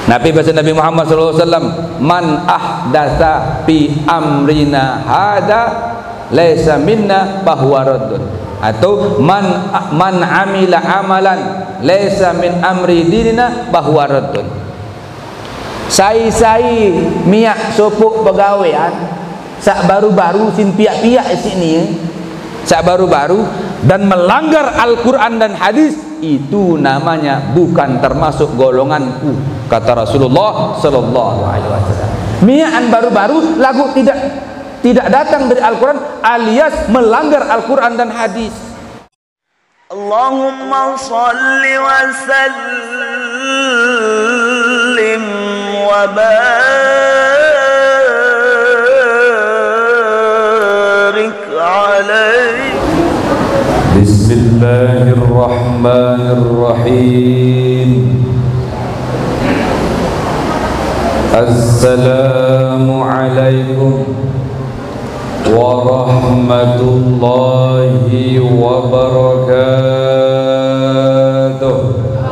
Nabi bahasa Nabi Muhammad SAW, man ahdatsa fi amrina hada laisa minna fahuwa raddun, atau man amila amalan laisa min amri dinina fahuwa raddun. Sai miak sopuk pegawaian sak baru-baru sin piak-piak sini, sak baru-baru dan melanggar Al-Quran dan hadis, itu namanya bukan termasuk golonganku, kata Rasulullah sallallahu alaihi wasallam. Miaan baru-baru lagu tidak datang dari Al-Quran alias melanggar Al-Quran dan hadis. Allahumma salli wa sallim wa barik alaihi. Bismillahirrahmanirrahim. Assalamualaikum warahmatullahi wabarakatuh.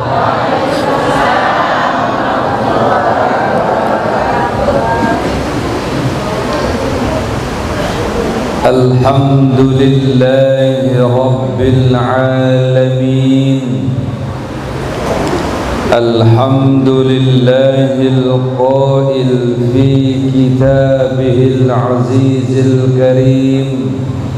Alhamdulillahi rabbil alamin. Alhamdulillahil qail fi kitabihil azizil karim.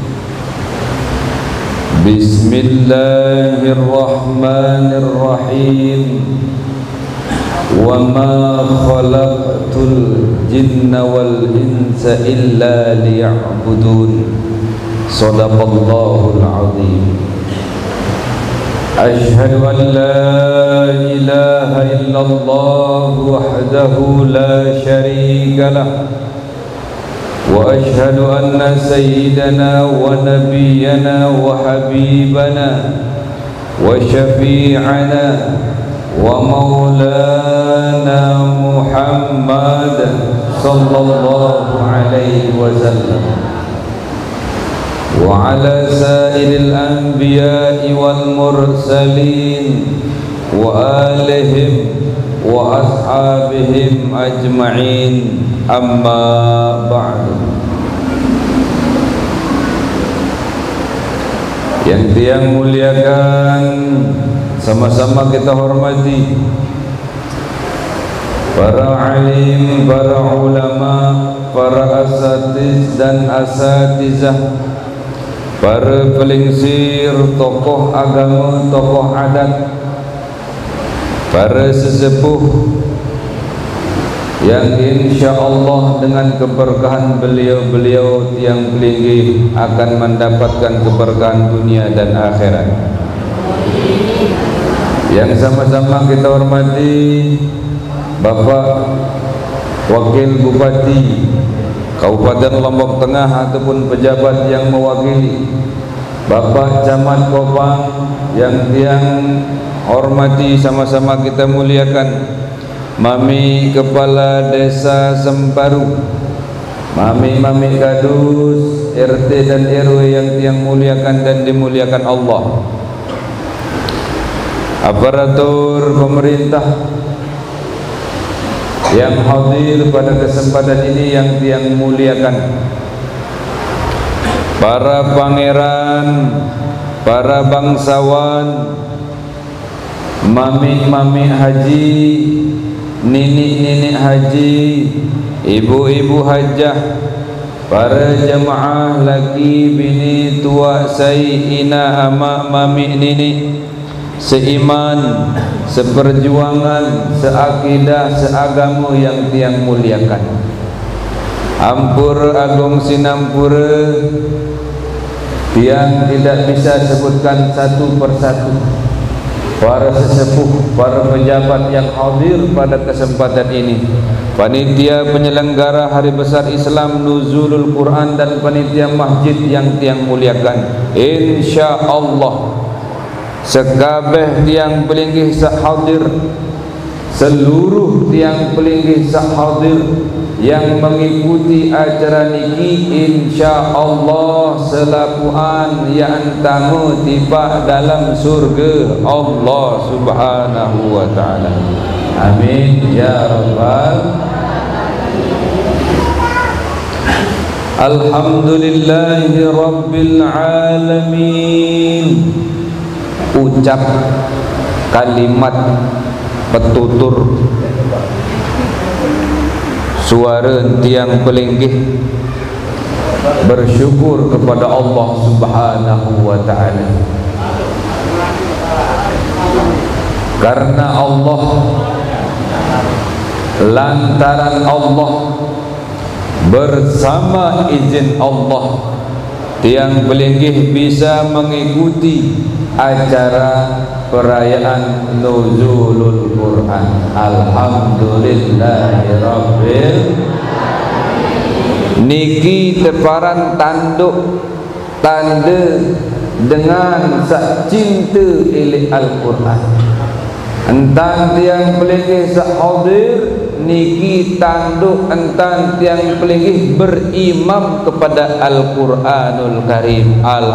Bismillahirrahmanirrahim. Wa ma khalaqtul jinna wal insa illa liya'budun. Shadaqallahul azim. Ashhadu an la ilaha illallah wahdahu la syarika lah, wa ashhadu anna sayyidana wa nabiyyana wa habibana wa syafi'ana wa maulana Muhammad sallallahu alaihi wasallam wa ala sa'iril anbiya'i wal mursalin wa alihim wa ashabihim ajma'in, amma ba'du. Yang tiang muliakan, sama-sama kita hormati para alim, para ulama, para asatiz dan asatizah, para pelingsir, tokoh agama, tokoh adat, para sesepuh yang insya Allah dengan keberkahan beliau-beliau tiang pelinggih akan mendapatkan keberkahan dunia dan akhirat. Yang sama-sama kita hormati Bapak Wakil Bupati Kabupaten Lombok Tengah ataupun pejabat yang mewakili, Bapak Camat Kopang yang tiang hormati, sama-sama kita muliakan, Mami Kepala Desa Semparu, Mami Kadus, RT dan RW yang tiang muliakan dan dimuliakan Allah, aparatur pemerintah yang hadir pada kesempatan ini yang tiang muliakan, para pangeran, para bangsawan, mami haji, nini haji, ibu hajah, para jemaah laki bini tua sai ina ama mami nini, seiman, seperjuangan, seakidah, seagamu yang tiang muliakan. Ampur agung sinampura, tiang tidak bisa sebutkan satu persatu. Para sesepuh, para pejabat yang hadir pada kesempatan ini, panitia penyelenggara Hari Besar Islam Nuzulul Quran dan panitia masjid yang tiang muliakan, insya Allah sekabeh tiang pelinggih sak hadir seluruh tiang pelinggih sak hadir yang mengikuti acara niki, insya-Allah selapuan yang tamu tiba dalam surga Allah Subhanahu wa taala. Amin ya rabbal. Alhamdulillahi rabbil alamin. Ucap kalimat petutur suara tiang pelinggih bersyukur kepada Allah Subhanahu wa taala, karena Allah, lantaran Allah, bersama izin Allah, tiang pelinggih bisa mengikuti acara perayaan nuzulul Quran. Alhamdulillahirabbil niki teparan tanduk tanda dengan sak cinta ilih Al-Quran. Entan tiang pelinggih sak hadir niki tanduk entan tiang pelinggih berimam kepada Al-Quranul Karim.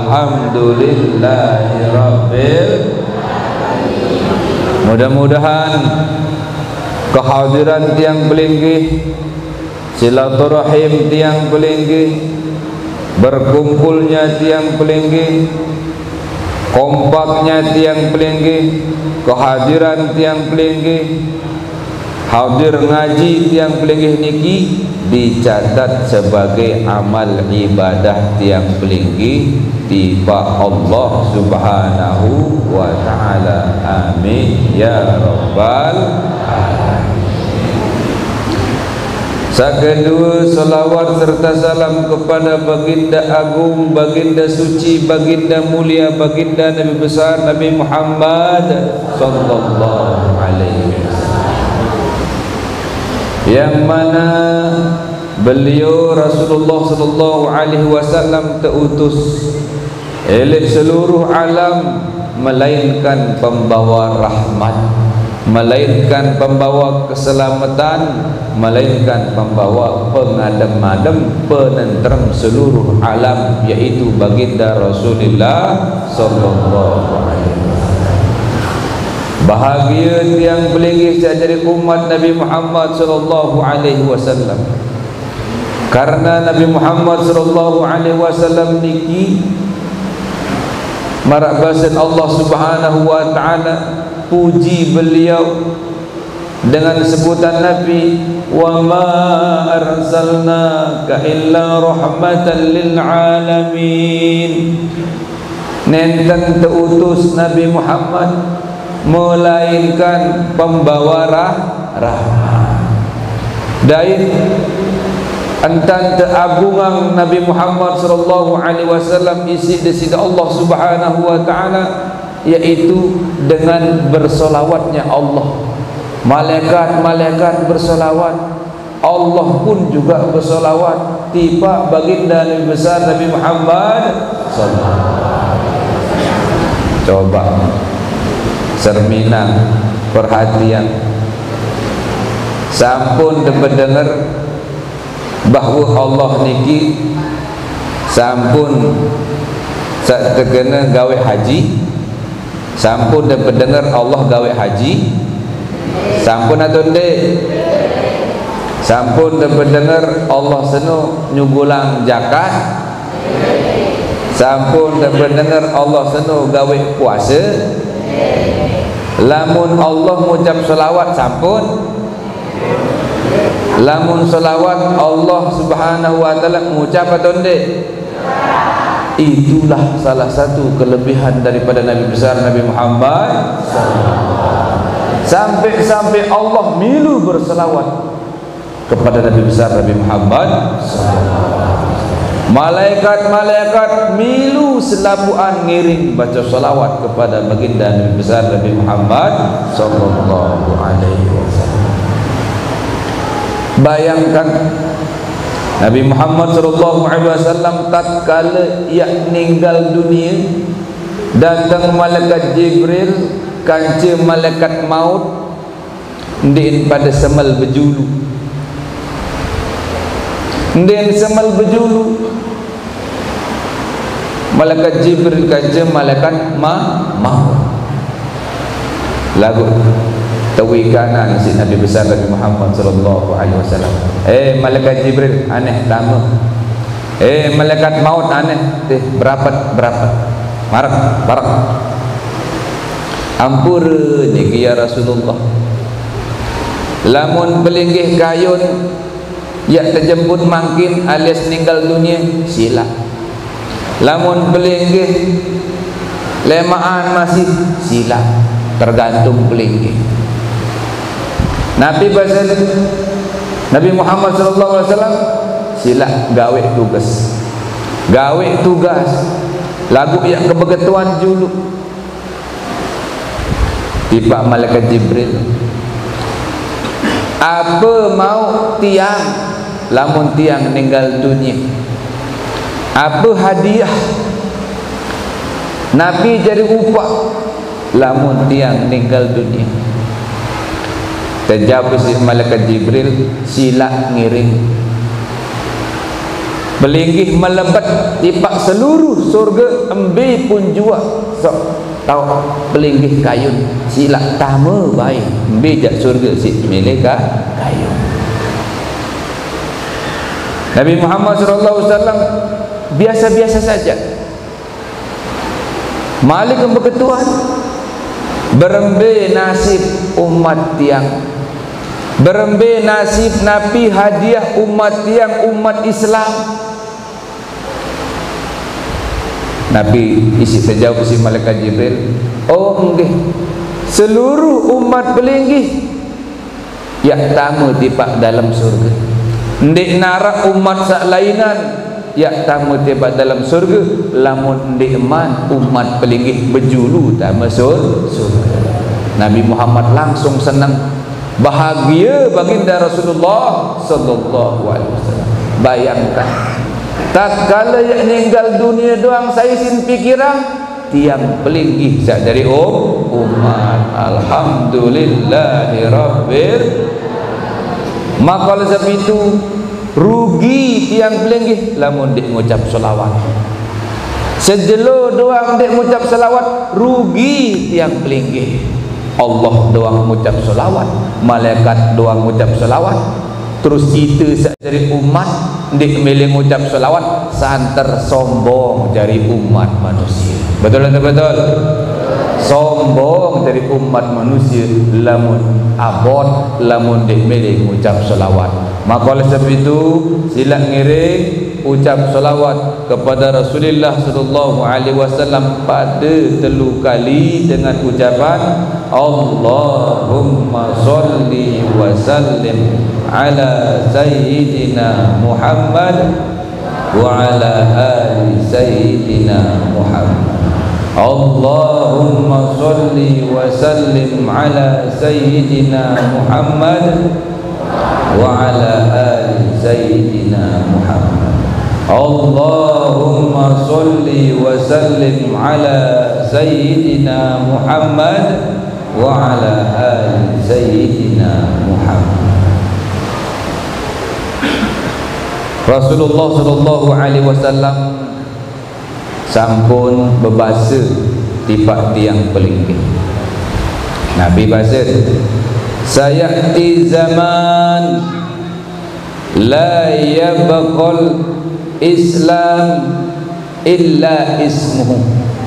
Alhamdulillahirabbil. Mudah-mudahan kehadiran tiang pelinggih, silaturahim tiang pelinggih, berkumpulnya tiang pelinggih, kompaknya tiang pelinggih, kehadiran tiang pelinggih, hadir ngaji tiang pelinggih niki dicatat sebagai amal ibadah tiang pelinggih tiba Allah Subhanahu wa taala. Amin ya rabbal alamin. Kedua, salawat serta salam kepada baginda agung, baginda suci, baginda mulia, baginda Nabi besar Nabi Muhammad sallallahu alaihi wasallam, yang mana beliau Rasulullah sallallahu alaihi wasallam teutus oleh seluruh alam, melainkan pembawa rahmat, melainkan pembawa keselamatan, melainkan pembawa pengadem-adem, penenteram seluruh alam, yaitu baginda Rasulullah sallallahu alaihi wasallam. Bahagia tiang pelinggih dari umat Nabi Muhammad sallallahu alaihi wasallam, karena Nabi Muhammad sallallahu alaihi wasallam niki marak bahasan Allah Subhanahu wa taala puji beliau dengan sebutan Nabi, wa ma arsalnaka illa rahmatan lil alamin. Nenten teutus Nabi Muhammad melainkan pembawa rahmat. Dain antan teagungan Nabi Muhammad sallallahu alaihi wasallam isi desida Allah Subhanahu wa taala, yaitu dengan bersolawatnya Allah. Malaikat-malaikat bersolawat, Allah pun juga bersolawat tiba baginda Nabi besar Nabi Muhammad sallallahu alaihi wasallam. Coba serminang perhatian, sampun dapat dengar bahawa Allah niki sampun sak terkena gawe haji, sampun dapat dengar Allah gawe haji, sampun atau ndek? Sampun dapat dengar Allah seno nyugulang zakat, sampun dapat dengar Allah seno gawe puasa. Lamun Allah mengucap selawat sampun, lamun selawat Allah Subhanahu wa taala mengucap atau ndek? Itulah salah satu kelebihan daripada Nabi besar Nabi Muhammad. Sampai-sampai Allah milu berselawat kepada Nabi besar Nabi Muhammad. Malaikat-malaikat milu selapuan ngiring baca salawat kepada baginda Nabi besar Nabi Muhammad sallallahu alaihi wasallam. Bayangkan Nabi Muhammad sallallahu alaihi wasallam tatkala ia meninggal dunia, datang malaikat Jibril, kancing malaikat maut ndin pada semal berjulu, ndin semal berjulu. Malaikat Jibril kaja malaikat maut. Lagu tawi kanan si Nabi besar Nabi Muhammad sallallahu alaihi wasallam. Malaikat Jibril aneh tamu. Malaikat maut aneh berapa marak. Ampura ni ya Rasulullah. Lamun belinggih kayun ya terjemput mangkin alias meninggal dunia sila. Lamun belinggih lemaan masih sila, tergantung belinggih. Nabi Muhammad sallallahu alaihi wasallam sila gawe tugas lagu yang kebegetuan julu. Tiba malaikat Jibril, apa mau tiang lamun tiang meninggal dunia, apa hadiah Nabi jadi upah lamun tiang meninggal dunia. Terjawab si malaikat Jibril, sila ngiring. Belinggih melebat tipak seluruh surga embi pun jua sok tahu belinggih kayun sila tamu baik embi jak surga si milik kayun. Nabi Muhammad SAW biasa-biasa saja. Malik kebetulan berembe nasib umat tiang, berembe nasib Nabi hadiah umat tiang umat Islam. Nabi isi terjawab si malaikat Jibril, oh enggih, seluruh umat belinggih ya tamu tiba dalam surga. Ndik narak umat sak lainan ya tamu tiba dalam surga. Lamun ndik eman umat belinggih berjulu tak masuk surga. Nabi Muhammad langsung senang, bahagia baginda Rasulullah sallallahu alaihi wasallam. Bayangkan tak kala yang meninggal dunia doang saya sin pikiran tiang pelinggih dari umat. Alhamdulillahirabbil. Maka oleh sebab itu rugi tiang pelinggih lamun dik ngucap selawat. Sejelo doang dik ngucap selawat, rugi tiang pelinggih. Allah doang ngucap selawat, malaikat doang ngucap selawat, terus kita dari umat ndik milih ngucap selawat santer sombong dari umat manusia. Betul atau betul? Sombong dari umat manusia lamun abot lamun ndik milih ngucap selawat. Maka oleh sebab itu sila ngiring ucap selawat kepada Rasulullah sallallahu alaihi wasallam pada 3 kali dengan ucapan Allahumma sholli wa sallim ala sayyidina Muhammad wa ala ali sayyidina Muhammad. Allahumma sholli wa sallim ala sayyidina Muhammad wa ala ali sayyidina Muhammad. Allahumma sholli wa sallim ala sayyidina Muhammad wa ala ali sayyidina Muhammad. Rasulullah sallallahu alaihi wasallam sampun berbahasa tipak tiang pelinggih. Nabi bahasa, sayati zaman la yabqal Islam illa ismuhu.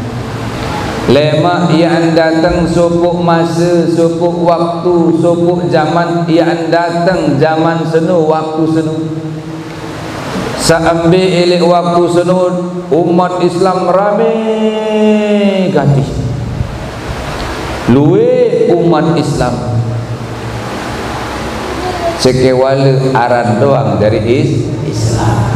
Lemak yang datang sopuk masa, sopuk waktu, sopuk zaman yang datang zaman senu, waktu senu. Saambil elek waktu senu umat Islam ramai ganti. Luwe umat Islam sekewala aran doang dari Islam.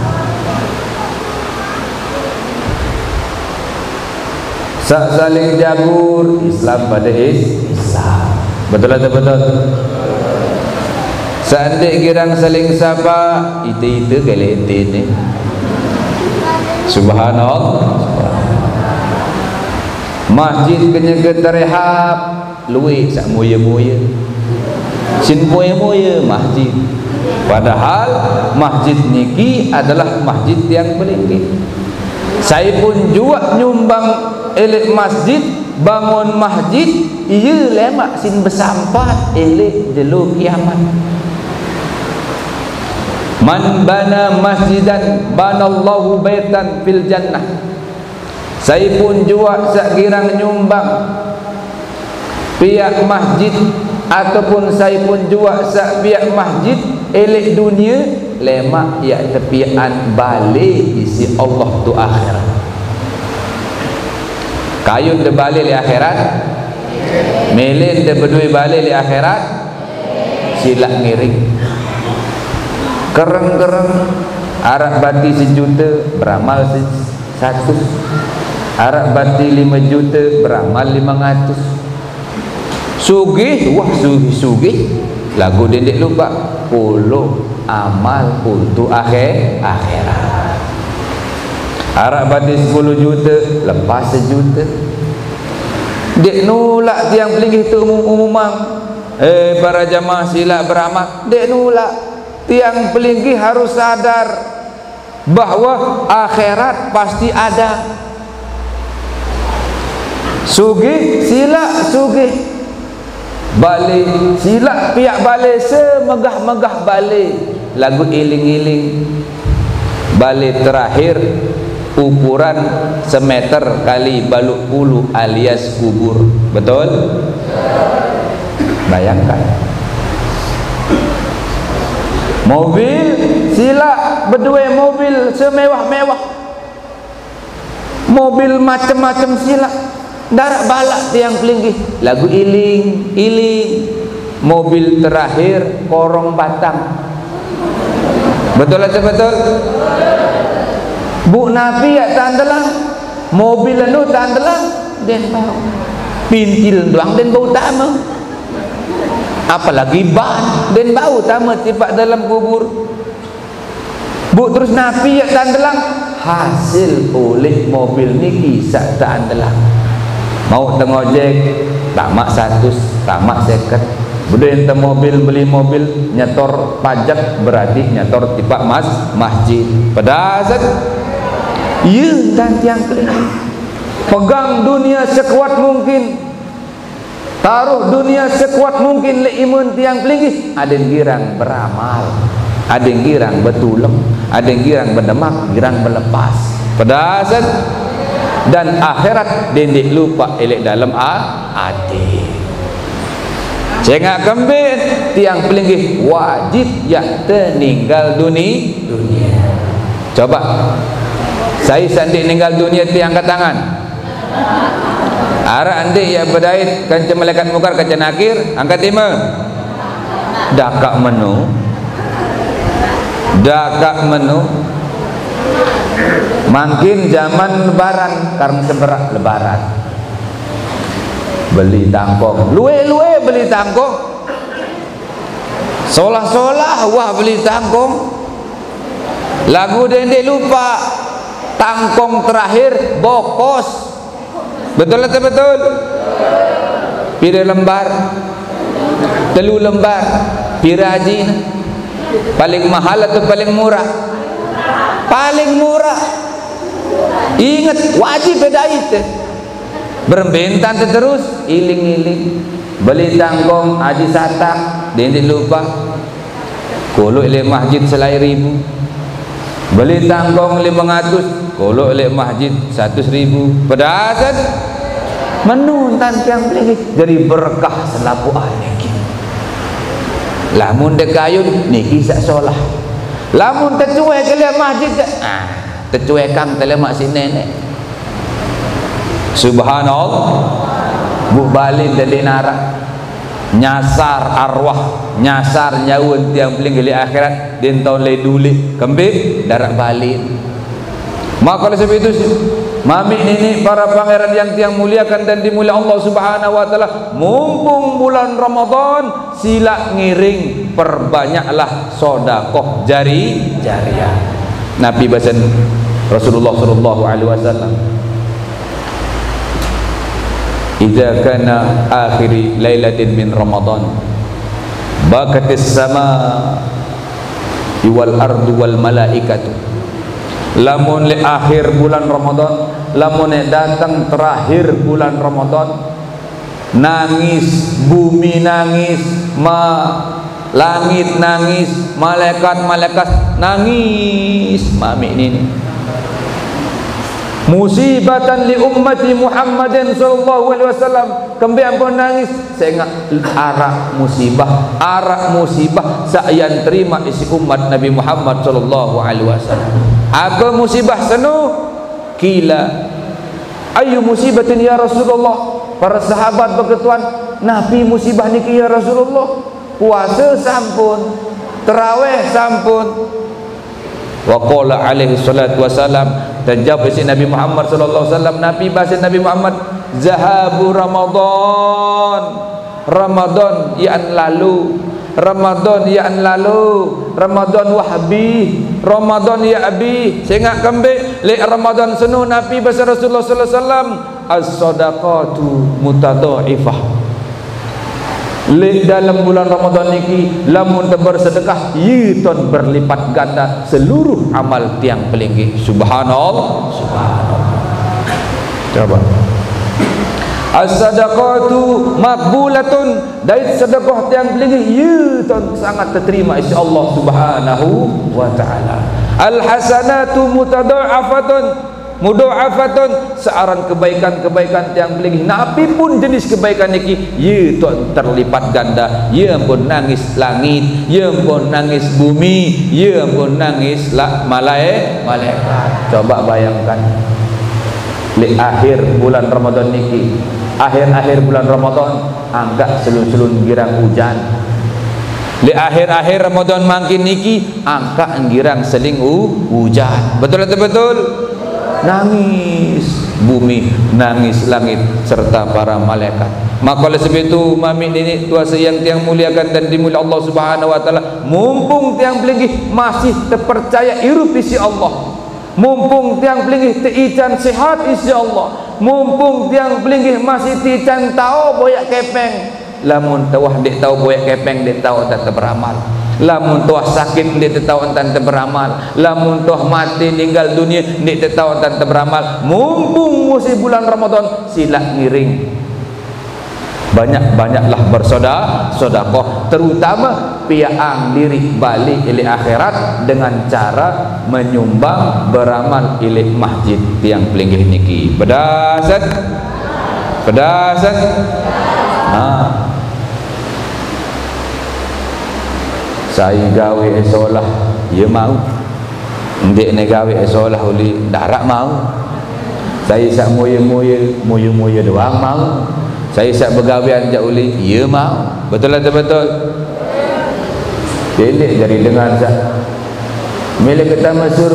Saling jabur Islam pada Islam. Betul atau betul? Seandainya girang saling sapa itu gelete ni. Subhanallah. Masjid kena getarehab luwe sak moya-moya. sin moye-moye masjid. Padahal masjid niki adalah masjid yang pelinggi. Saya pun juga nyumbang elek masjid, bangun masjid, iya lemak sin bersampat elek jelu kiamat. Man bana masjidan banallahu baitan fil jannah. Saya pun juga sekirang nyumbang pihak masjid ataupun saya pun juga pihak masjid elek dunia lemak ya tepian balik isi Allah tu akhirat. Kayun de balik di akhirat, melin de berdua balik di akhirat, silak ngiring. Kereng-kereng arak bati 1 juta beramal 100, arak bati 5 juta beramal 500. Sugih, wah sugih lagu dendek lupa puluh amal untuk akhirat. Arak bati 10 juta lepas 1 juta. Dek nulak tiang pelinggi tu umum-umumang, para jamaah sila beramal. Dek nulak tiang pelinggi harus sadar bahwa akhirat pasti ada. Sugih sila sugih, balik silap pihak balik semegah-megah balik lagu iling-iling balik terakhir ukuran semeter kali baluk puluh alias kubur. Betul? Bayangkan mobil silap berdua mobil semewah-mewah, mobil macam-macam silap darak balak tiang pelinggi lagu iling-iling, mobil terakhir korong batang. Betul atau betul? Bu Nabi ya tandelang mobil anu tandelang den bau pintil doang den bau tama, apalagi ban den bau tama tipak dalam kubur. Bu terus Nabi ya tandelang hasil oleh mobil niki sak tandelang. Mau tengojek tamak 100, tamak 50. Budaya ente mobil beli mobil nyetor pajak berarti nyetor tipak masjid. Pedasat iya dan tiang kelihatan pegang dunia sekuat mungkin, taruh dunia sekuat mungkin le imun tiang pelinggi. Ada yang girang beramal, ada yang girang betulem, ada yang girang berdemak, girang berlepas. Pedasat dan akhirat dendek lupa elek dalam hati. Cengak kembir tiang pelinggi wajib ya teninggal dunia. Coba saya sandik ninggal dunia tiang angkat tangan. Ara ande ya berdait kanca malaikat mungkar kanca nakir angkat 5. Dakak menu makin zaman lebaran karena seberak lebaran beli tangkong luwe beli tangkong solah wah beli tangkong lagu dendek lupa tangkong terakhir bokos. Betul atau betul? Pira lembar 3 lembar pira haji paling mahal atau paling murah? Paling murah. Ingat wajib beda itu. Berbentan terus iling-iling beli tangkong haji satak dendek lupa kolok le masjid selai 1000, beli tangkong 500 kolok le masjid 100.000. Pedasat menuntan tiang pelinggi dari berkah selapu niki. Lamun dekayun niki sak solah, lamun tercuai ke le masjid tercuai kang tele mak si nenek. Subhanallah bu balin dari narak nyasar arwah nyasar nyaun tiang pelinggi di akhirat din tahun le duli kembali darak balin. Maka oleh sebab itu mami ini para pangeran yang tiang muliakan dan dimulia Allah Subhanahu wa taala, mumpung bulan Ramadan sila ngiring perbanyaklah sedekah jariyah. Nabi bahasan Rasulullah sallallahu alaihi wasallam, idza kana akhiri lailatin min Ramadan bakatis sama wal ardu wal malaikatu. Lamun le akhir bulan Ramadan, lamun datang terakhir bulan Ramadan, nangis bumi, nangis langit, nangis malaikat nangis. Mami ini musibatan li ummati Muhammadin sallallahu alaihi wasallam. Kembali ampun nangis, saya ingat arak musibah saya terima isi umat Nabi Muhammad sallallahu alaihi wasallam. Apa musibah senu? Kila ayu musibatin ya Rasulullah. Para sahabat berketuan, Nabi musibah niki ya Rasulullah. Puasa sampun, tarawih sampun. Wa qala alaihi salatu wasalam, tajab isi Nabi Muhammad sallallahu alaihi wasallam, Nabi bahasa Nabi Muhammad, zahabu Ramadan yang lalu, Ramadan wahbi, Ramadan ya abi. Saya ingat kembali le Ramadan senu Nabi bahasa Rasulullah sallallahu alaihi wasallam, as-sadaqatu mutadhaifah. Le dalam bulan Ramadan niki lamun bersedekah yiton berlipat ganda seluruh amal tiang pelinggi. Subhanallah. Coba as-sadaqatu maqbulatun, dari sedekah tiang pelinggi yiton sangat diterima insyaallah subhanahu wa taala. Al-hasanatu mudha'afatun, searan kebaikan tiang pelinggi napi pun jenis kebaikan niki ye terlipat ganda. Ye pun nangis langit, ye pun nangis bumi, ye pun nangis malaikat. Coba bayangkan li akhir bulan Ramadan niki, akhir bulan Ramadan angkat selun-selun girang hujan. Li akhir Ramadan makin niki angkat girang seling hujan. Betul atau betul? Nangis bumi, nangis langit serta para malaikat. Maka oleh sebab itu mami ini tuasa yang tiang muliakan dan dimulia Allah Subhanahu wa taala, mumpung tiang pelinggi masih terpercaya hirup isi Allah, mumpung tiang pelinggi teican sehat isi Allah, mumpung tiang pelinggi masih teican tahu boyak kepeng. Lamun tawah dek tahu boyak kepeng, dek tahu tak beramal. Lamun tuah sakit dek tahu tak beramal. Lamun tuah mati meninggal dunia dek tahu tak beramal. Mumpung musim bulan Ramadan, sila ngiring, banyak-banyaklah bersedekah, terutama piang diri balik ilih akhirat dengan cara menyumbang beramal ilih masjid tiang pelinggih niki. Pedasan saya gawe esolah ya mau, ndek ne gawe esolah uli darak mau. Saya sak moye doang mau. Saya sak begawean jak uli ya mau. Betul atau betul? Pendek jadi dengan sak milik kita masuk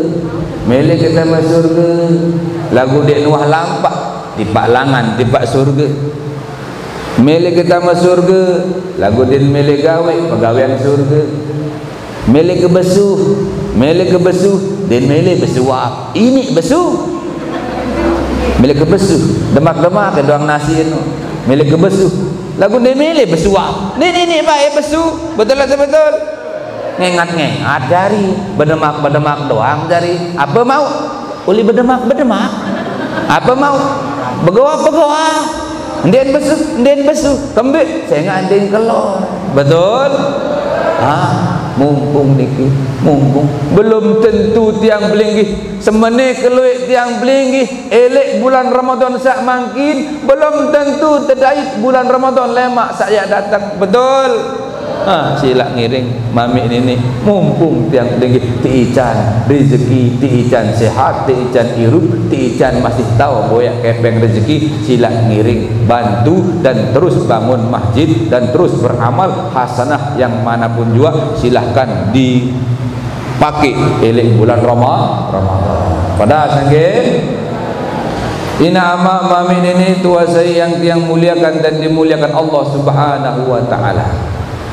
surga, lagu dek nuah lampak tipak langan tipak surga. Milik kita masuk surga, lagu din milik gawe pegawaian surga. Milik kebesuh din milik besuap. Ini besuh milik kebesuh, demak-demak ke doang nasi itu milik kebesuh, lagu din milik besuap. Ini baik besuh. Betul atau betul? Ngengat dari berdemak doang dari apa mau uli berdemak apa mau begoa Ndien besu kembik saya nganding kelor. Betul? Mumpung niki, mumpung belum tentu tiang belinggi semene keluik tiang belinggi elek bulan Ramadan sak mangkin, belum tentu tedait bulan Ramadan lemak saya datang. Betul? Sila ngiring mami ini mumpung tiang belinggi tiican rezeki, tiican sehat, tiican hirup, tiican masih tahu boyak kepeng rezeki, sila ngiring bantu dan terus bangun masjid dan terus beramal hasanah yang manapun juga silahkan dipakai elek bulan Ramadan. Pada sangge ina ama mami ini tua saya yang tiang muliakan dan dimuliakan Allah Subhanahu wa taala.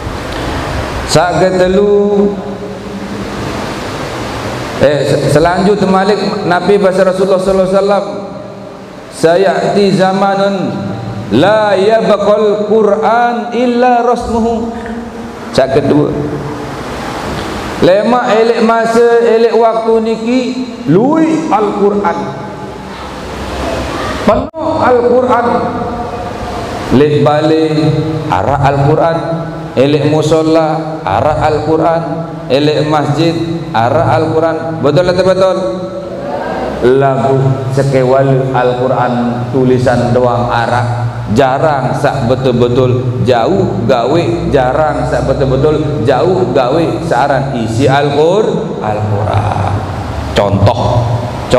Sagatelu selanjut malik Nabi bahasa Rasulullah sallallahu alaihi wasallam, sayati zamanun la yabqal Quran illa rasmuhu. Sak kedua, lemak elek masa elek waktu niki lui Al-Quran, penuh Al-Quran, lek balik arah Al-Quran, elek musola arah Al-Quran, elek masjid arah Al-Quran. Betul atau betul? Lagu sekewal Al-Quran tulisan doang arah, jarang sak betul-betul jauh gawe, jarang sak betul-betul jauh gawe saran isi Al-Quran. Contoh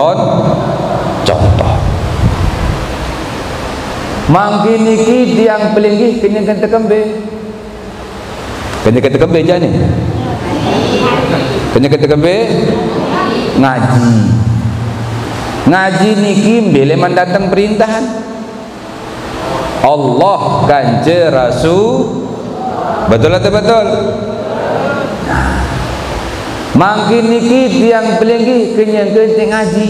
mangkin niki tiang pelinggih kenya kata kembe jane kenya kata kembe ngaji niki mbele mandatang perintahan Allah kanjeng Rasul. Betul atau betul? Mangkin niki tiang pelinggih kenyang ngaji,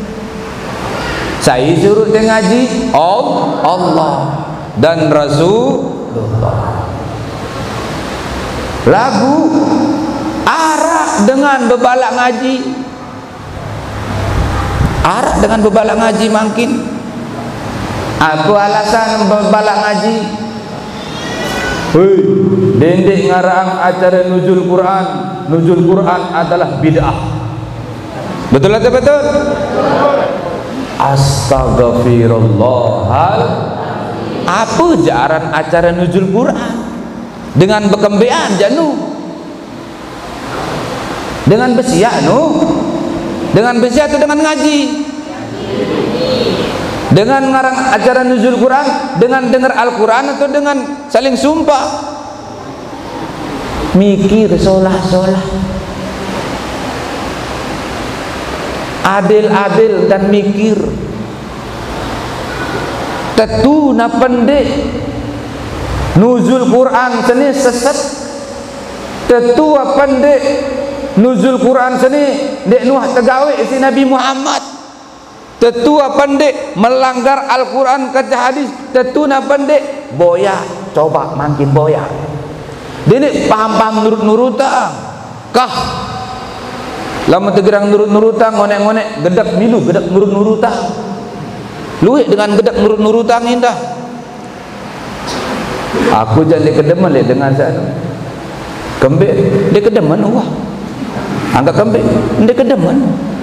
saya suruh ngaji Allah dan Rasulullah. Lagu arak dengan bebalak ngaji, mangkin apa alasan bebalak ngaji? Hei, dendek ngarang acara nuzul Quran adalah bid'ah. Betul atau betul? Astagfirullahal. Apa jaran acara nuzul Quran? Dengan bekembean janu, dengan besiak dengan besiak atau dengan ngaji, dengan ngarang acara nuzul Quran, dengan dengar Al-Quran atau dengan saling sumpah, mikir solah adil dan mikir. Tetu na pendek nuzul Quran seni sesat, tetu pendek nuzul Quran seni dek nuh tegawe si Nabi Muhammad, tetua pendek melanggar Al-Quran kata hadis, tetuna pendek boya, coba makin boya dini paham nurut-nurutan kah lama tegerang nurut-nurutan ngonek-ngonek gedak milu gedak nurut-nurutan luik dengan gedak nurut-nurutan indah. Aku jadi kedeman dengan sana kembik dia kedeman wah angkat kembik dia kedeman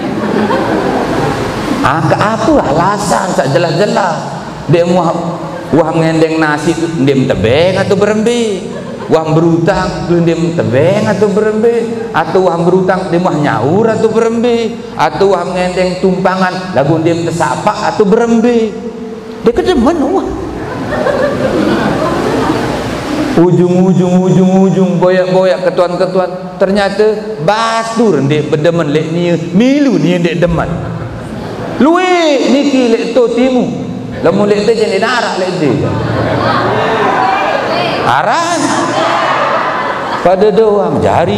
angka apa alasan tak jelas-jelas dia wah ngendeng nasi dia tebeng atau berembe, wah berutang dia tebeng atau berembe, atau wah berutang dia mah nyaur atau berembe, atau wah ngendeng tumpangan lagu dia tesapak atau berembe. Dia kedemen wah ujung boyak ketuan ternyata batur dia berdemen lek ni milu ni dia demen luwe niki lek to timu lamun lek te jadi darah lek te aran pada doang jari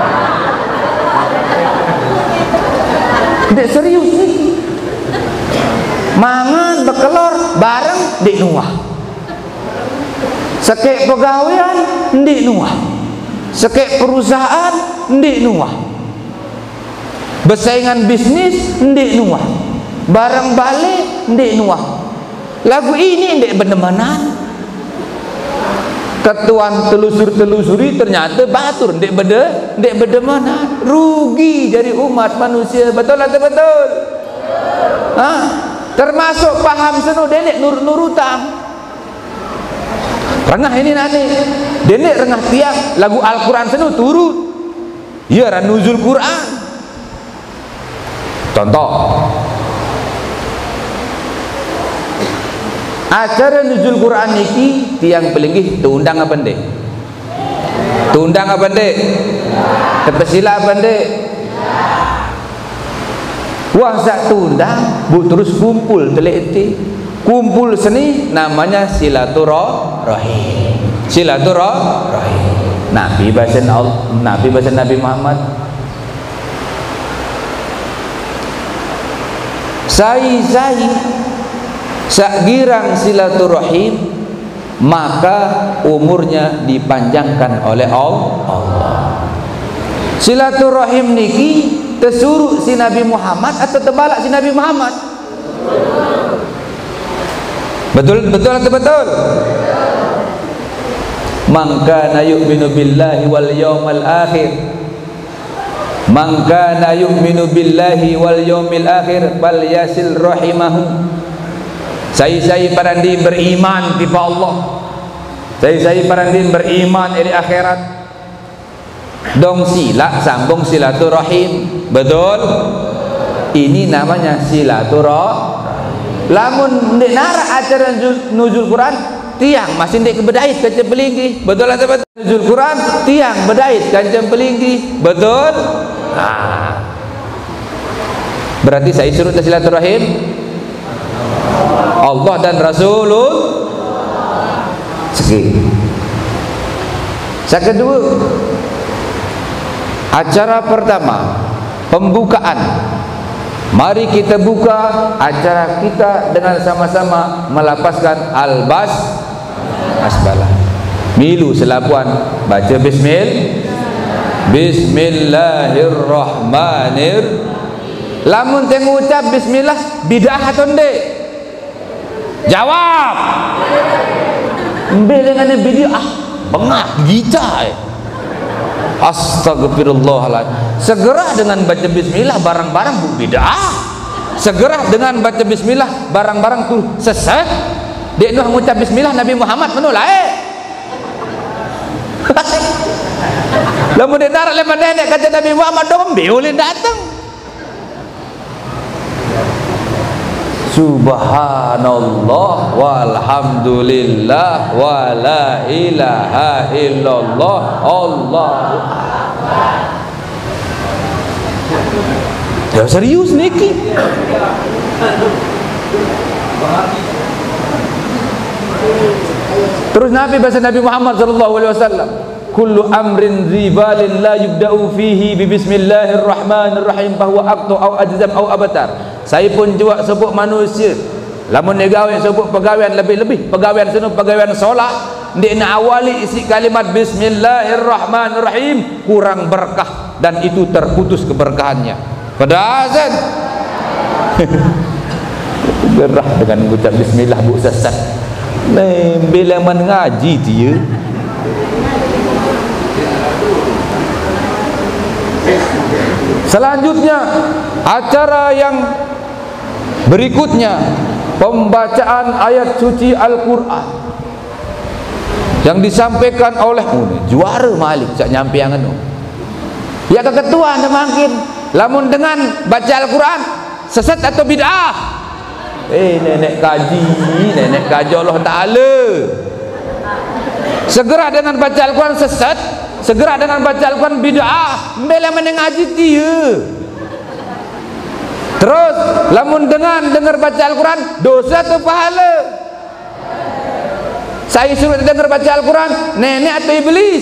dek serius niki mangan bekelor bareng dek nuah sekek pegawaian dek nuah sekek perusahaan dek nuah bersaingan bisnis dek nuah barang balik ndek nuah lagu ini ndek benemenan ketuan telusuri ternyata batur ndek bedemenan rugi dari umat manusia. Betul atau betul? Termasuk paham seno dendek nurut-nurutang rengah ini nanti dendek rengah tiang lagu Al-Quran seno turut ya ran nuzul Quran. Contoh acara nuzul Quran niki tiang pelinggih tuundang apa ndek? Tuundang apa ndek? Tepesila apa ndek? Wah sak tuundang bu terus kumpul teliti. Kumpul seni namanya silaturahim. Silaturahim. Nabi bahasa Nabi Muhammad. Sai sak girang silaturahim maka umurnya dipanjangkan oleh Allah. Silaturahim niki tersuruh si Nabi Muhammad atau terbalak si Nabi Muhammad? Betul atau betul? Man kana yu'minu billahi wal yawmal akhir, man kana yu'minu billahi wal yawmil akhir falyasil rahimahu. Saya parandi beriman kepada Allah, saya parandi beriman di akhirat, dong sila sambung silaturahim. Betul? Ini namanya silaturahim. Lamun ndek nara acara nuzul Quran, tiang masih ndek kebedait kancam pelinggi. Betul atau betul? Nuzul Quran tiang bedait kancam pelinggi. Betul? Nah, berarti saya suruh silaturahim Allah dan Rasulullah. Segi. Yang kedua, acara pertama pembukaan. Mari kita buka acara kita dengan sama-sama melapaskan asbalah. Milu selapuan baca Bismillahirrahmanirrahim. Lamun tengok ucap bismillah bidah atau ndek? Jawab. Dengan bidah bengah gita. Astagfirullahaladzim. Segera dengan baca bismillah barang-barang bidah. Segera dengan baca bismillah barang-barang tu sesat. Dia nak mengucap bismillah Nabi Muhammad menolak. Lamun dia narak lepas nenek kata Nabi Muhammad dong boleh datang. Subhanallah walhamdulillah wa la ilaha illallah Allahu akbar. Ya serius niki. Terus Nabi bahasa Nabi Muhammad sallallahu alaihi wasallam, kullu amrin zibalin la yubda'u fihi bi bismillahirrahmanirrahim bahwa aqtu au ajzam au abatar. Saya pun juga sebut manusia lamun dia gawe sebut pegawaian lebih-lebih pegawaian sunu pegawaian solat dia nak awali isi kalimat bismillahirrahmanirrahim kurang berkah dan itu terputus keberkahannya pada azan. Gerah dengan mengucap bismillah bu sesat bila mengaji dia. Selanjutnya acara yang berikutnya pembacaan ayat suci Al-Quran yang disampaikan oleh juara Malik sak nyampe yang anu. Ya ke ketua anda makin lamun dengan baca Al-Quran sesat atau bid'ah? Nenek kaji Allah Ta'ala. Segera dengan baca Al-Quran sesat, segera dengan baca Al-Quran bid'ah. Mbela menengaji dia. Terus lamun dengan dengar baca Al-Quran dosa atau pahala? Saya suruh dengar baca Al-Quran nenek atau iblis?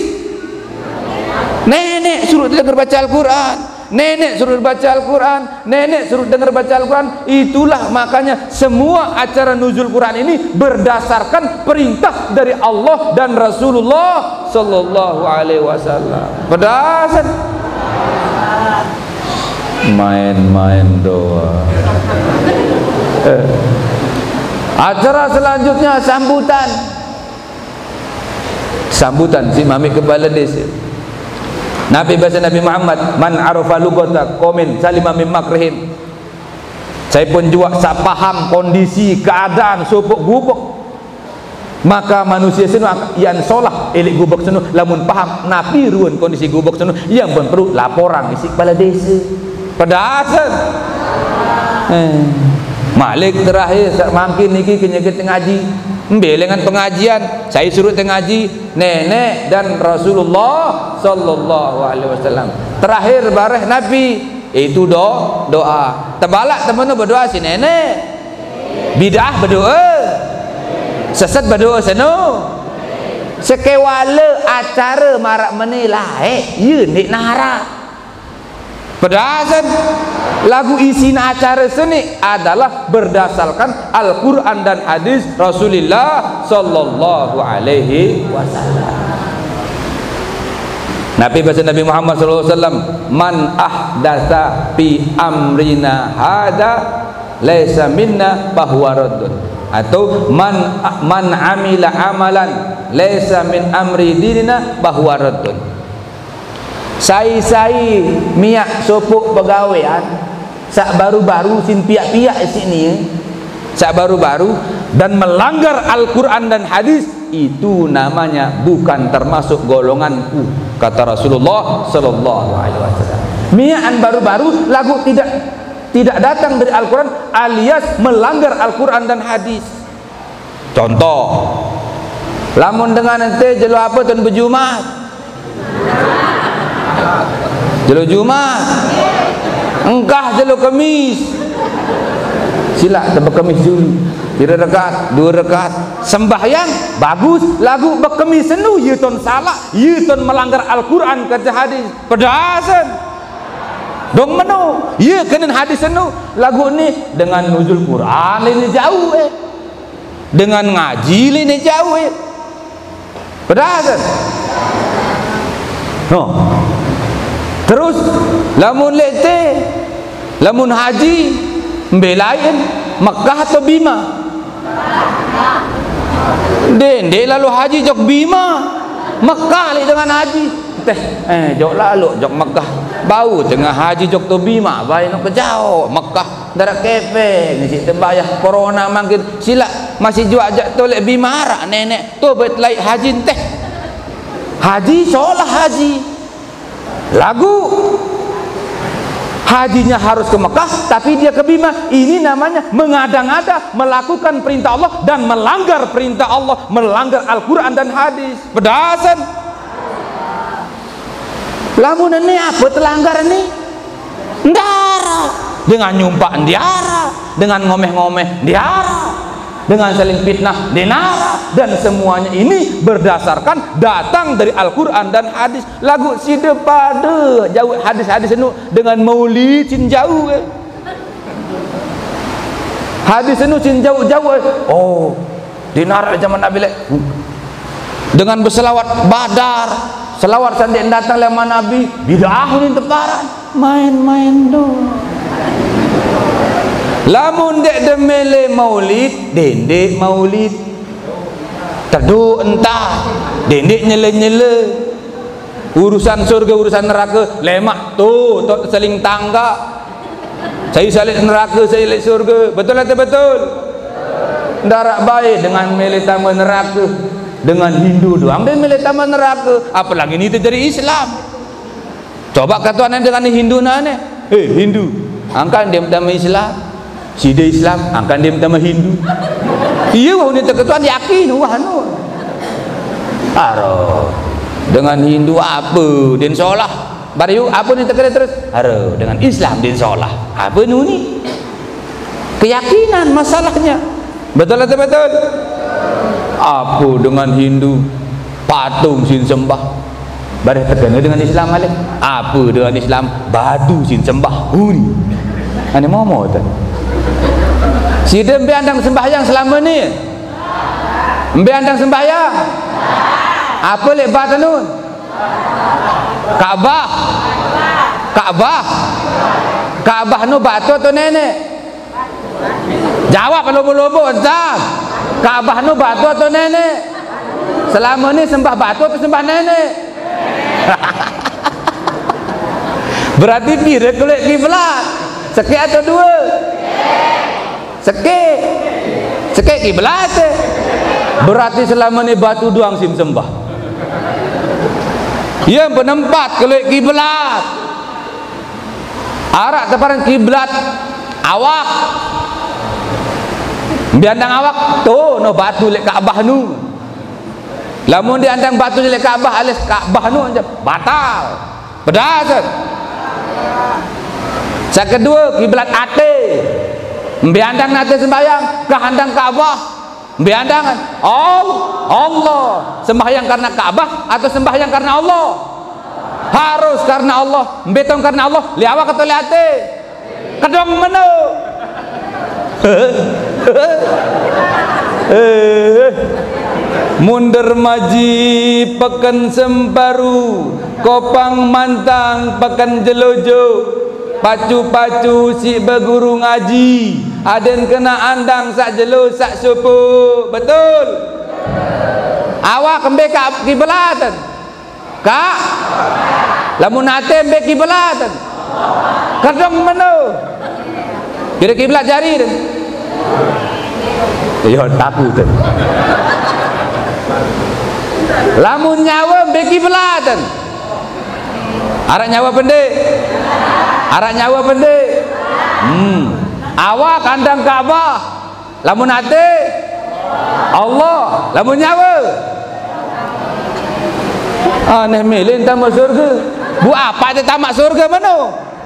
Nenek suruh dengar baca Al-Quran, nenek suruh baca Al-Quran, nenek suruh dengar baca Al-Quran. Itulah makanya semua acara nuzul Quran ini berdasarkan perintah dari Allah dan Rasulullah sallallahu alaihi wasallam. Berdasar main-main doa. Acara selanjutnya sambutan si mami kepala desa. Nabi bahasa Nabi Muhammad, man arafa lugata komen salima min makrihim. Saya pun juga paham kondisi keadaan supuk gubuk, maka manusia senu yang solah elik gubuk senu lamun paham napi ruan kondisi gubuk senu yang pun perlu laporan isi kepala desa pada asal. Malik terakhir makin niki kenyeket ngaji dengan pengajian saya suruh ngaji nenek dan Rasulullah sallallahu alaihi wasallam. Terakhir bareh Nabi itu doa. Tebalak teman berdoa si nenek. Bid'ah berdoa. Sesat berdoa seno. Sekewala acara marak menilai ye nek nara. Pedasan lagu isinya acara seni adalah berdasarkan Al-Quran dan hadis Rasulullah sallallahu alaihi wasallam. Nabi Muhammad sallallahu alaihi wasallam, man ahdatsa fi amrina hada laisa minna fahuwa raddun, atau man amila amalan laisa min amri dinina fahuwa raddun. Sai miak sopuk pegawaian sak baru-baru sin piak-piak sini, sak baru-baru dan melanggar Al-Quran dan hadis, itu namanya bukan termasuk golonganku, kata Rasulullah sallallahu alaihi wasallam. Miakan baru-baru lagu tidak datang dari Al-Quran alias melanggar Al-Quran dan hadis. Contoh, lamun dengan ente jelo apa tuan berjumat, jelo Jumat, engkah jelo Kamis, sila berkemis dulu 3 rakaat 2 rakaat sembahyang bagus, lagu berkemis senu ye ton salah, ye ton melanggar Al-Quran kata hadis. Pedasan dong menu ye kena hadis senu, lagu ni dengan nuzul Quran ini jauh dengan ngaji ini jauh pedasan. Terus lamun lete, lamun haji mbelain Makkah atau Bima, dende lalu haji jok Bima, Makkah li dengan haji jok lalu jok Makkah, bau tengah haji jok to Bima bayi nak kejauh Makkah darat kepe ni si tembayah corona makin sila masih jual ajak tolek Bima arak nenek tu bet laik haji teh haji solah haji lagu hajinya harus ke Mekah tapi dia ke Bima, ini namanya mengada-ngada melakukan perintah Allah dan melanggar perintah Allah, melanggar Al-Quran dan hadis. Pedasan lamun ini apa terlanggar ini ndara dengan nyumpak ndiara, dengan ngomeh-ngomeh ndiara, dengan saling fitnah dinara, dan semuanya ini berdasarkan datang dari Al-Quran dan hadis. Lagu si depada jauh hadis-hadis itu dengan maulid cin jauh hadis itu cin jauh-jauh dinara zaman Nabi dengan berselawat badar, selawat sandi datang lama Nabi bidah ini tebaran main-main dong. Lamun dek demele maulid, dendek maulid terduk entah, dendek nyele-nyele, urusan surga urusan neraka lemak tu saling tangga, saya saling neraka saya saling surga, betul atau betul? Darak baik dengan mele tambah neraka, dengan Hindu doang dia mele tambah neraka, apalagi ini terjadi Islam. Coba katakan dengan Hindu nane, Hindu angkat dia tambah Islam, si dia Islam akan dia minta Hindu. Iya wah ni terketuan yakin wah nu. Aro dengan Hindu apa din solah. Bariu apa ni terkena terus? Aro dengan Islam din solah. Apa nu ni? Keyakinan masalahnya. Betul atau betul? Apa dengan Hindu patung sin sembah. Bareh terkena dengan Islam alik. Apa dengan Islam batu sin sembah. Huni. Ane mau tu. Si dia mbe andang sembahyang selama ni? Mbe andang sembahyang? Apa lek bat nun? Kaabah. Kaabah. Kaabah nu batu atau nenek? Jawab lobo-lobo entah. Kaabah nu batu atau nenek? Selama ni sembah batu atau sembah nenek? Berarti kira kelek kiblat. Sekek atau dua? Sekek kiblat. Berarti selama ni batu doang sim sembah. Ia penempat kelek kiblat. Arak teparan kiblat awak. Biandang awak tu no batu lek Kaabah nu. Lamun diandang batu lek Kaabah alias Kaabah nu batal. Pedasan. Yang kedua kiblat ate. Biandang nate sembahyang kehandang Kaabah. Biandangan Allah sembahyang karena Kaabah atau sembahyang karena Allah? harus karena Allah, betong karena Allah, liawa kata liate kedong meno. Mundur maji pekan sembaru, kopang mantang pekan jelojo, pacu-pacu si berguru ngaji, aden kena andang sak jelo sak supu. Betul? Awak kembe ka kiblatan kak lamun ate mbe kiblatan kadang meno kira kiblat jari den yo takut den lamun nyawa mbe kiblatan arak nyawa pendek awak kandang Ka'bah lamun ate Allah lamun nyawa aneh milih tamak surga bu apa itu tamak surga mana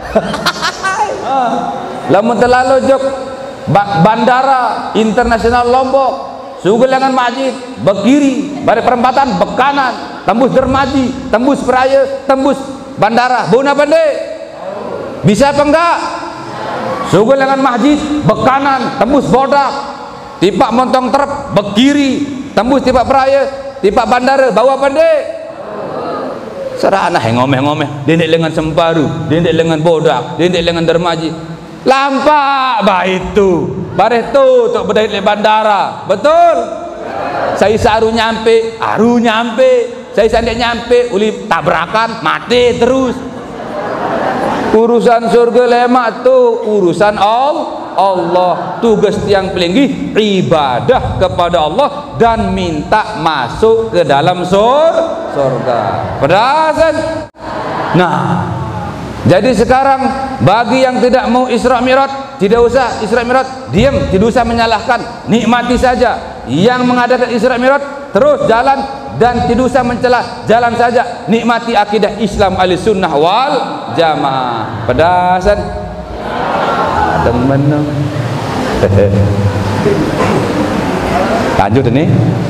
lamun terlalu jok bandara internasional Lombok Sugelangan Majid bekiri bari perempatan bekanan tembus Dermaji tembus Peraya tembus bandara buna pendek bisa apa enggak Sugelangan Majid bekanan tembus Bodak tipak Montong Terep bekiri tembus tipak Peraya tipak bandara bawah pendek serana ngomeh-ngomeh dendek lengan Semparu dendek lengan Bodak dendek lengan Dermaji lampak bah itu bareh tu tok berdait le bandara. Betul? Saya saru nyampe saya sandek nyampe uli tabrakan mati terus. Urusan surga lemak tu urusan Allah. Tugas tiang pelinggi ibadah kepada Allah dan minta masuk ke dalam surga. Perasan? Nah, jadi sekarang bagi yang tidak mau Isra Mi'raj, tidak usah Isra Mi'raj, diam, tidak usah menyalahkan, nikmati saja. Yang mengadakan Isra Mi'raj terus jalan dan tidak usah mencela, jalan saja, nikmati akidah Islam Ahlussunnah wal Jamaah. Pedasan teman. Lanjut ini.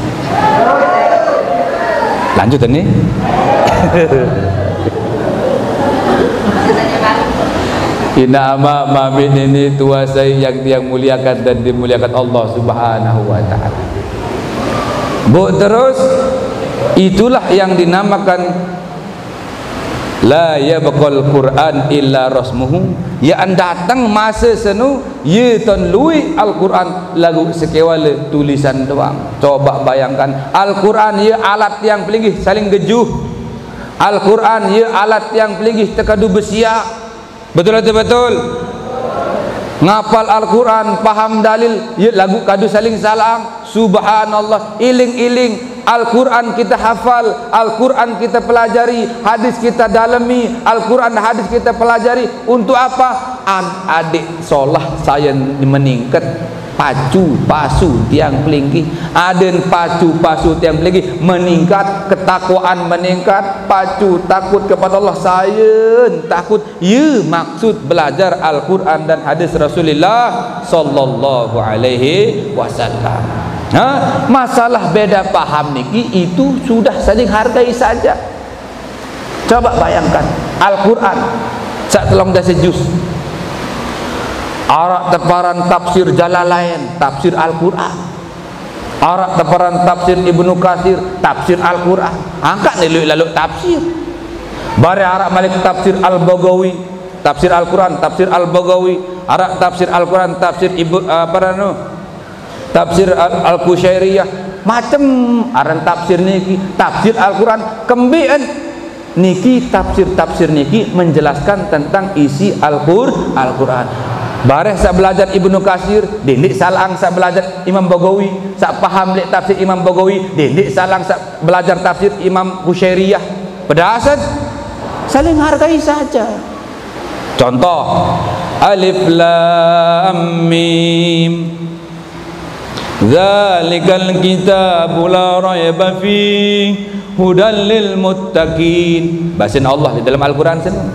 Inna mamin ini tua saya yang muliakan dan dimuliakan Allah Subhanahu wa ta'ala. Bu terus itulah yang dinamakan la yabqal Quran illa rasmuhu, ya datang masa senu ye ton lui Al-Quran lagu sekewala tulisan doang. Coba bayangkan Al-Quran ye alat yang pelingih saling gejuh, Al-Quran ye alat yang pelingih tekadu besiak. Betul atau betul? Ngapal Al-Quran, paham dalil, ya lagu kadu saling salang. Subhanallah, iling-iling Al-Quran kita hafal, Al-Quran kita pelajari, hadis kita dalami, Al-Quran hadis kita pelajari. Untuk apa? Adik solah saya meningkat, pacu pasu tiang pelinggi, aden pacu pasu tiang pelinggi meningkat, ketakwaan meningkat, pacu takut kepada Allah, saya takut ya maksud belajar Al-Quran dan hadis Rasulullah sallallahu alaihi wasallam. Masalah beda paham niki itu sudah saling hargai saja. Coba bayangkan Al-Quran sak telung dasa juz, arak teparan tafsir Jalalain, tafsir Al-Quran, arak teparan tafsir Ibnu Katsir, tafsir Al-Quran. Angkat nih lalu tafsir bare arak malik tafsir Al-Baghawi, tafsir Al-Quran, tafsir Al-Baghawi, arak tafsir Al-Quran, tafsir tafsir Al-Qusyairiyah, macam aran tafsir niki, tafsir Al-Quran kembien niki, tafsir niki menjelaskan tentang isi Al-Quran. Bareh sa belajar Ibnu Katsir, dendik salang sa belajar Imam Baghawi, sa paham lek tafsir Imam Baghawi, dendik salang sa belajar tafsir Imam Qusyairiyah. Pedasan saling hargai saja. Contoh Alif Lam Mim, Dzalikal kitabu la raiba fihi hudal lil muttaqin. Bahasan Allah di dalam Al-Quran sendiri.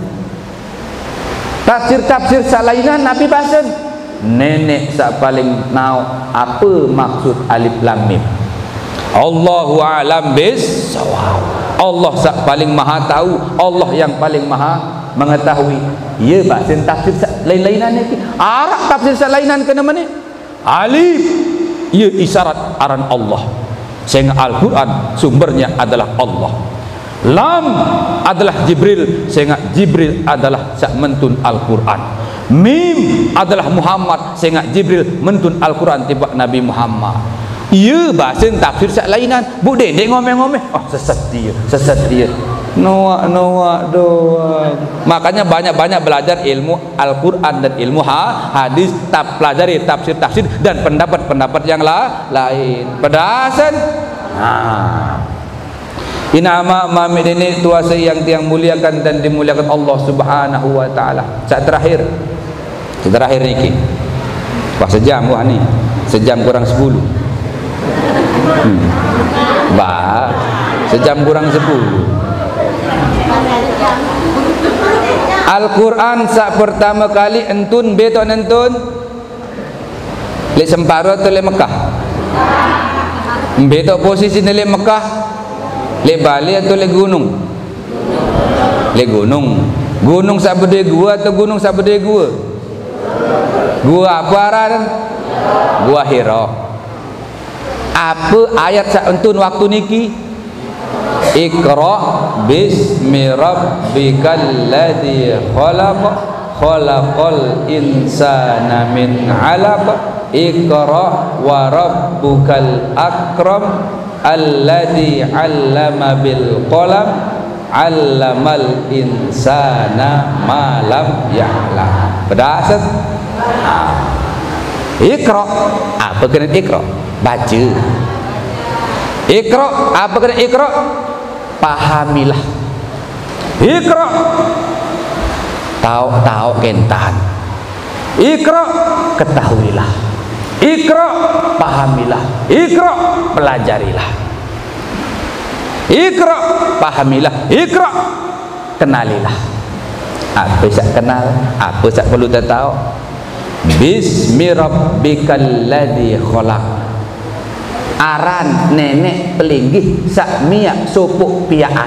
Tafsir salainan Nabi bahasan nenek sak paling nau apa maksud Alif Lam Mim. Allahu a'lam bis-shawab. Allah paling maha tahu, Allah yang paling maha mengetahui. Ya bahasa tafsir lain-lainan ni. Arab tafsir lainan kena mana? Alif ia isyarat aran Allah. Sehingga Al-Quran sumbernya adalah Allah. Lam adalah Jibril, sehingga Jibril adalah sak mentun Al-Quran. Mim adalah Muhammad, sehingga Jibril mentun Al-Quran tiba Nabi Muhammad. Ia bahasa tafsir sak lainan. Bu dedek ngomel-ngomel. Oh sesat dia. Noak doang. Makanya banyak-banyak belajar ilmu Al-Quran dan ilmu hadis, pelajari tafsir dan pendapat-pendapat yang lain. Pedasan. Inama mamid ini tuasa yang muliakan dan dimuliakan Allah Subhanahu wa taala. Saat terakhir niki. Wah sejam wah ni. Sejam kurang 10. Sejam kurang 10. Al-Quran sak pertama kali entun beton entun le Semparu atau le Mekah? Betok posisi le Mekah, le Bali atau le gunung? Le gunung. Gunung sak bede gua atau gunung sak bede gua? Gua apa aran? Gua Hira. Apa ayat sak entun waktu niki? Iqra bismi rabbikal ladzi khalaq khalaqal insana min 'alaq Iqra wa rabbukal akram alladzi 'allama bil qalam 'allamal insana ma lam ya'lam. Pedas. Iqra, apa kena Iqra? Baca. Iqra, apa kena Iqra? Pahamilah. Iqra, tahu kentan. Iqra, ketahuilah. Iqra, pahamilah. Iqra, pelajarilah. Iqra, pahamilah. Iqra, kenalilah. Apa sak kenal, apa sak perlu tahu? Bismi rabbikal ladzi khalaq. Aran nenek pelinggih sak miak sopuk piaan.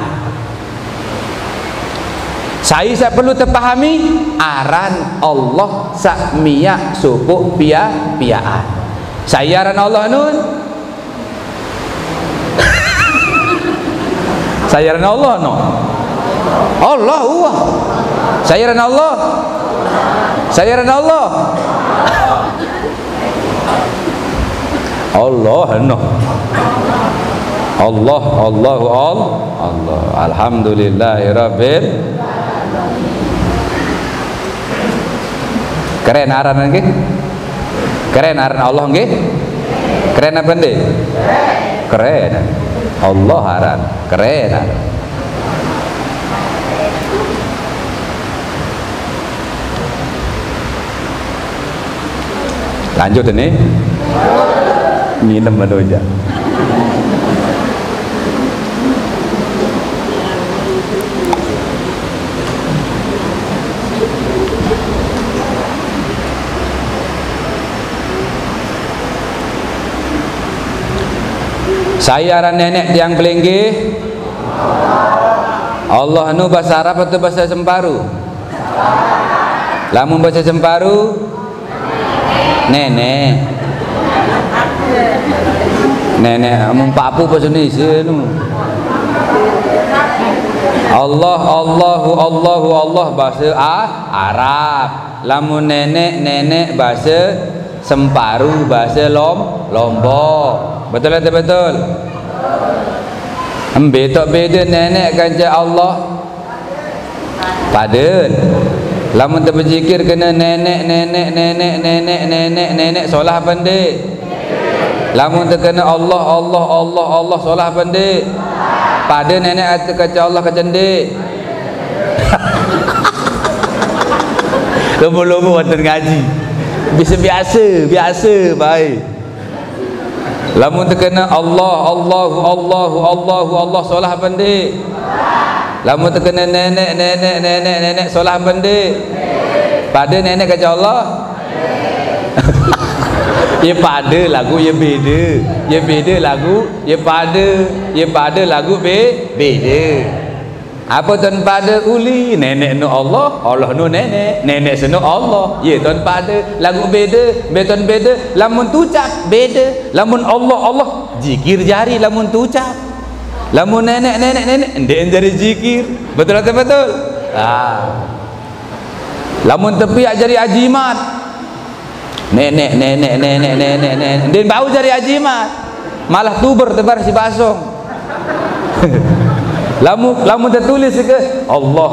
Saya perlu terpahami aran Allah sak miak sopuk piaan. Saya aran Allah nun. Saya aran Allah no. Allah huwa. Saya aran Allah. Saya aran Allah. Allah no. Allah alhamdulillahirabbil. Keren aran nggih? Keren aran Allah nggih? Keren apa nggih? Keren. Allah aran, keren aran. Lanjut ini. Minum aja. Saya aran nenek tiang pelinggih. Allah nu bahasa Arab atau bahasa Semparu? Lamun bahasa Semparu nenek. Nenek mun papu bahasa Indonesia nu. Allah bahasa Arab. Lamun nenek bahasa Semparu, bahasa Lombok. Betul atau betul? Betok beda nenek kanca Allah. Paden. Lamun terbezikir kena nenek solah pandai. Lamun terkena Allah solah pandai. Pada nenek atau kaca Allah kecendik. Lomba-lomba wonten ngaji. Biasa baik. Lamun terkena Allah solah pandai. Lamun terkena nenek solah pandai. Pada nenek kaca Allah. Ya pada lagu ya beda. Ya beda lagu ya pada lagu beda. Apa tuan pada uli nenek nu Allah, Allah nu nenek senu Allah. Ya tuan pada lagu beda, beton beda, lamun tucap beda. Lamun Allah zikir jari lamun tucap. Lamun nenek ndek jari zikir. Betul atau betul? Lamun tepiak jari ajimat. Nenek ndek bau jari ajimat. Malah tuber tebar si basong. Lamun tertulis ke Allah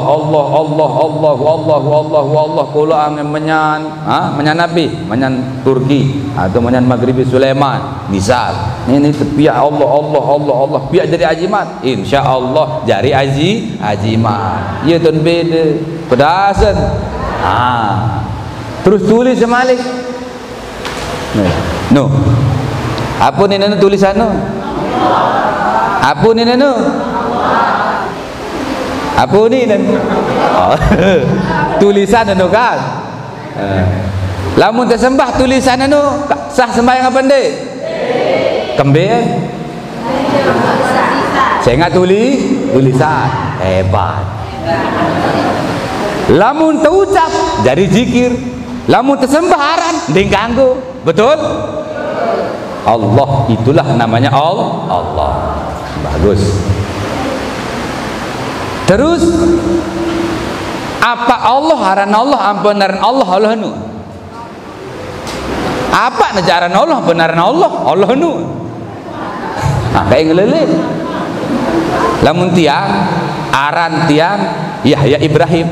kula angin menyan Nabi, menyan Turki atau menyan Maghribi Sulaiman misal ini tepiak Allah piak jadi ajimat insyaallah jari ajimat ya tuan beda pedasan terus tulis semalik no apa ni nana tulisan no apa ni nana apa ni tulisan anu kan lamun tersembah tulisan anu sah sembahyang apa ndek kembe saya ingat tulisan hebat lamun terucap jadi zikir lamun tersembah aran ndek ganggu betul Allah itulah namanya Allah bagus. Terus apa Allah haran Allah ampunaran Allah nu apa najaran Allah benaran Allah nu kayak ngelele lamun tiang aran tiang Yahya Ibrahim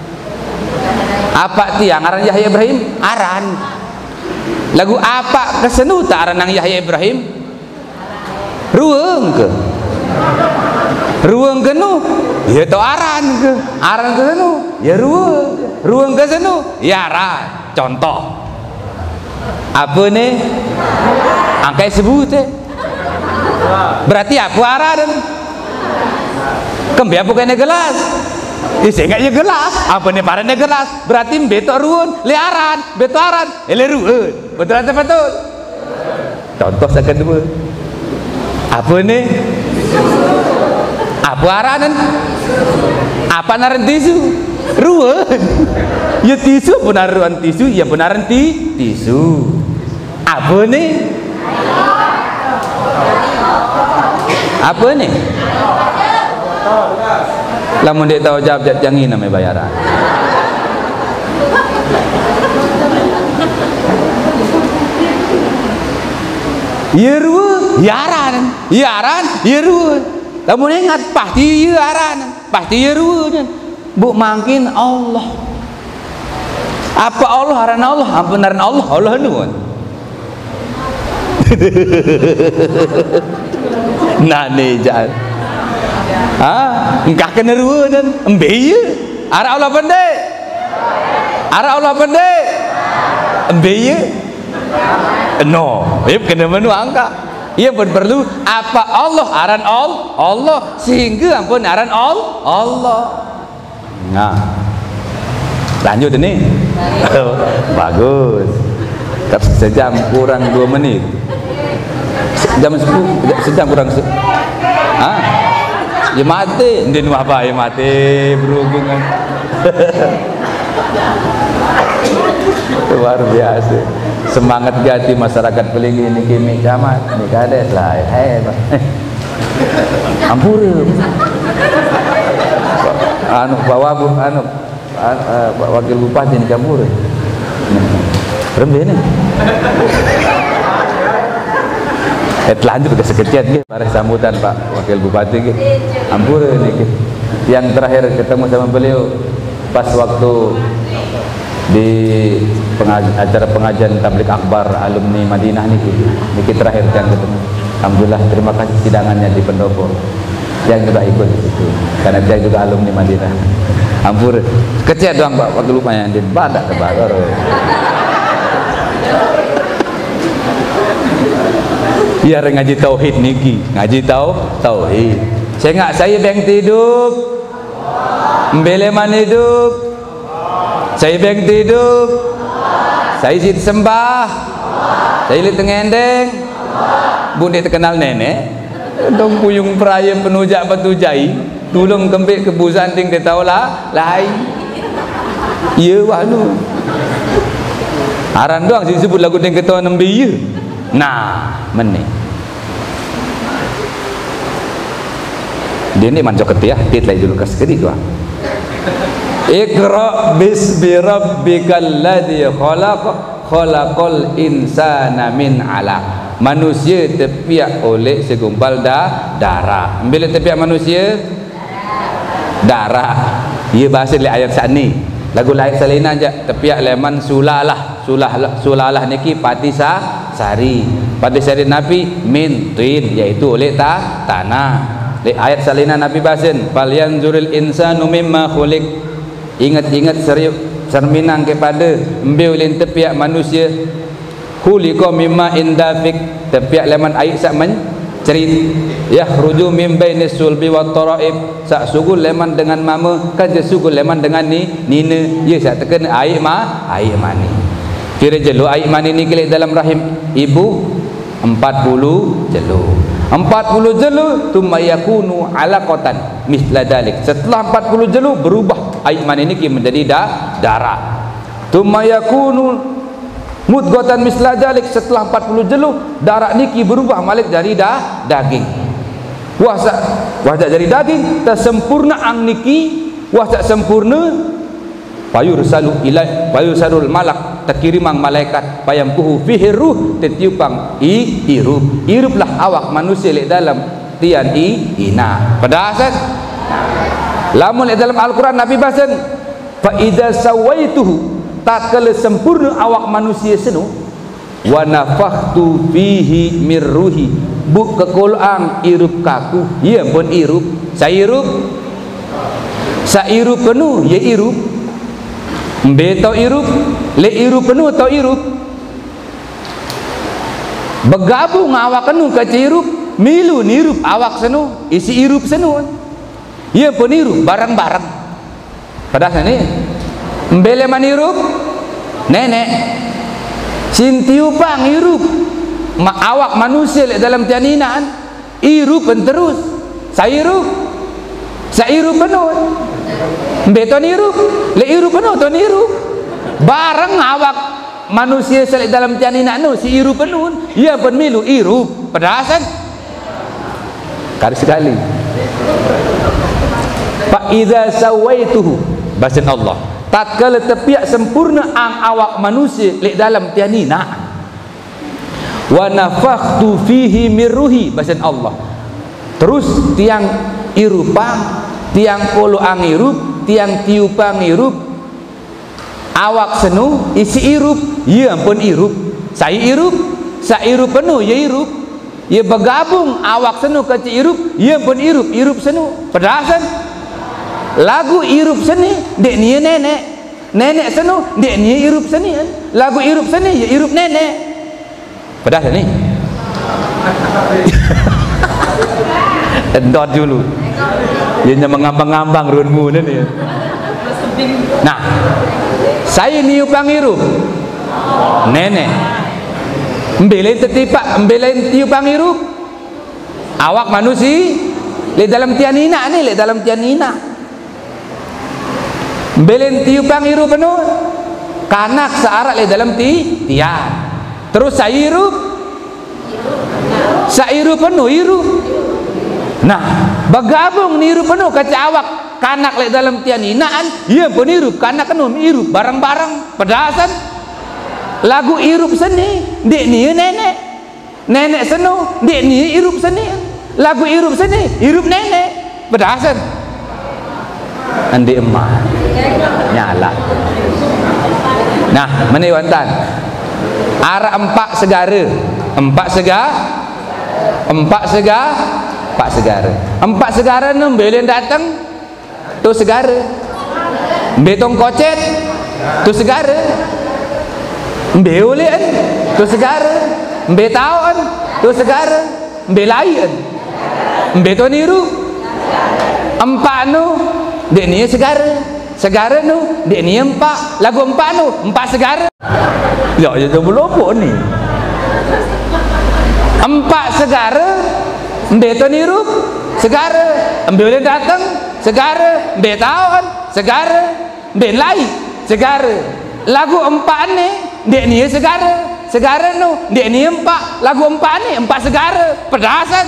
apa tiang aran Yahya Ibrahim aran lagu apa kesenu tak aran nang Yahya Ibrahim ruang kenu ya to aran ke senu ya ruang ke senu ya aran contoh apa nih angkai sebut berarti apa aran kembe apa kena gelas saya enggak ya gelas apa nih parane gelas berarti beto ruang le aran beto aran le ruang betul atau betul contoh saya kedua apa nih apa aranan apa naran tisu ruan ya tisu benaran tisu ya benaran tisu apa nih apa nih lamun dia tahu jawab jangi namanya bayaran ya ruan ya aran ya ruan lamun ingat pasti ya aran pasti ya ruan bu mangkin Allah apa Allah aran Allah ampunaran Allah nuan nane jangan engkah kena ruan embe ya ara Allah pendek embe ya no kena menu angka ia pun perlu apa Allah aran Allah sehingga ampun aran Allah nah lanjut ini bagus sejam kurang 2 menit jam 10 sejam kurang ya mati ndin apa ya mati berhubungan luar biasa semangat gati masyarakat Peligi ini kimi camat ini kades lah hebat ampura bawa wakil bupati ini ampura rembe ini lanjut ke sekecet para sambutan Pak Wakil Bupati ampura ini yang terakhir ketemu sama beliau pas waktu di acara pengajian tablik akbar alumni Madinah niki terakhir yang ketemu. Alhamdulillah terima kasih sidangannya di pendopo yang juga ikut di situ karena dia juga alumni Madinah. Ampur kecil doang Pak waktu lumayan di badak ke bagor. Biar ngaji tauhid niki ngaji tauhid. Saya beng tidur mbeleman hidup saya beng tidur saya sembah Saya tengendeng. Bun dia terkenal nenek. Dong puyung peraya penujak patujai. Tulung kembik kebusan ting dia tahu lah. Lain. Iya walu. Aran doang disebut lagu ting ketua nembi ya. Nah, meneh. Dia ni mancok ketiah, tit lagi dulu kas kedi doang. Iqra bismi rabbikal ladzi khalaq khalaqal insana min 'alaq. Manusia terpiak oleh segumpal darah. Bila terpiak manusia darah. Ia bahasa le ayat sani. Lagu lain salina aja terpiak leman sulalah. Sulalah niki pati sari. Pati sari Nabi min tin iaitu oleh tanah. Le ayat salina Nabi bahasin fal yanzuril insanu mimma khuliq. Ingat-ingat serminang kepada embeu lin tepiak manusia khuliqa mimma indafik tepiak leman air sak mencerit yakhruju min bainis sulbi wat taraib sak sugul leman dengan mama kan je sugul leman dengan nina ye sak teken air mani kira jelu air mani ni kelek dalam rahim ibu 40 jelu 40 jelu thumma yakunu alaqatan misla dalik. Setelah 40 jelu berubah air mani ini menjadi darah. Thumma yakunu mudghatan misla dalik. Setelah 40 jelu darah niki berubah malik dari daging. Wah jadi daging tersempurna ang niki wah tak sempurna payursalu ilai payursalul malak terkirimang malaikat payampuhu fihi ruh tetiupang iruplah awak manusia lek dalam tian ina pada asas lamun lek dalam Al-Quran Nabi bahasan fa idza sawaituhu tatkala sempurna awak manusia senu wa nafakhtu fihi mir ruhi bu kekolang irup kaku ya pun irup sairup penuh ya irup mbe tau irup le irup penuh tau irup bergabung awak kenu ke irup milu nirup awak senu isi irup senu ia pun irup barang-barang pada sini mbele manirup nenek sintiupang irup awak manusia dalam tianinaan irup terus sairup penuh beton irup le irup penuh ton irup barang awak manusia selek dalam tianina nu si irup penuh ia pun milu irup pedasan kali sekali fa idza sawaituhu bahasan Allah tatkala tepiak sempurna ang awak manusia lek dalam tianina wa nafakhtu fihi mir ruhi bahasan Allah terus tiang irupang tiang polo ang irup tiang tiupang irup awak senu isi irup ya ampun irup saya irup penuh ya irup ya bergabung awak senu ke irup ya ampun irup senu pedasan lagu irup seni dek ni nenek senu dek ni irup seni lagu irup seni ya irup nenek pedasan ni endot dulu dia mengambang-ambang runmu ni. Nah, saya niupang irup nenek mbelain tetipak mbelain tiupang irup awak manusia le dalam tianina ni le dalam tianina mbelain tiupang irup penuh kanak searak le dalam tian terus saya irup penuh irup nah bergabung nirup penuh kaca awak kanak lek dalam tianinaan ia pun irup kanak kenu irup barang-barang pedasan lagu irup seni dek ni nenek senu dek ni irup seni lagu irup seni irup nenek pedasan andi emak nyala nah meniwantan arah empat segara empat segara nu belen datang tu segara betong kocet tu segara beolean tu segara betaon tu segara belayan beton iru empat nu dek ni segara nu dek ni empat lagu empat nu empat segara ya belum ni Empat segara mbeton hirup segara, boleh datang segara, betawan segara, belai segara. Lagu empat ni dek ni segara nu dek ni empat, lagu empat ni empat segara, pedasan.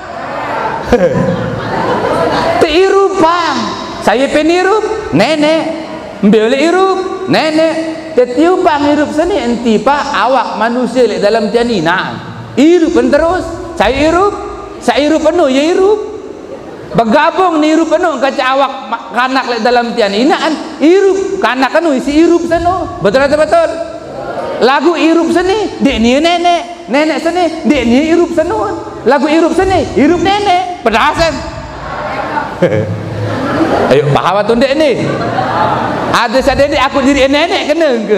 Tirup bang, saya penirup nenek, boleh hirup nenek. Tetiup bang hirup seni enti pak awak manusia lek dalam tiani nah hirup terus. Saya hirup penuh ya hirup. Bergabung ni hirup penuh kaca awak kanak lek dalam tiani nah hirup kanak anu isi hirup seno. Betul atau betul? Lagu hirup seni dek ni nenek seni dek ni hirup seno. Lagu hirup seni hirup nenek pedasan. Ayo paham atau dek ni? Ada sadede aku diri nenek kena ke?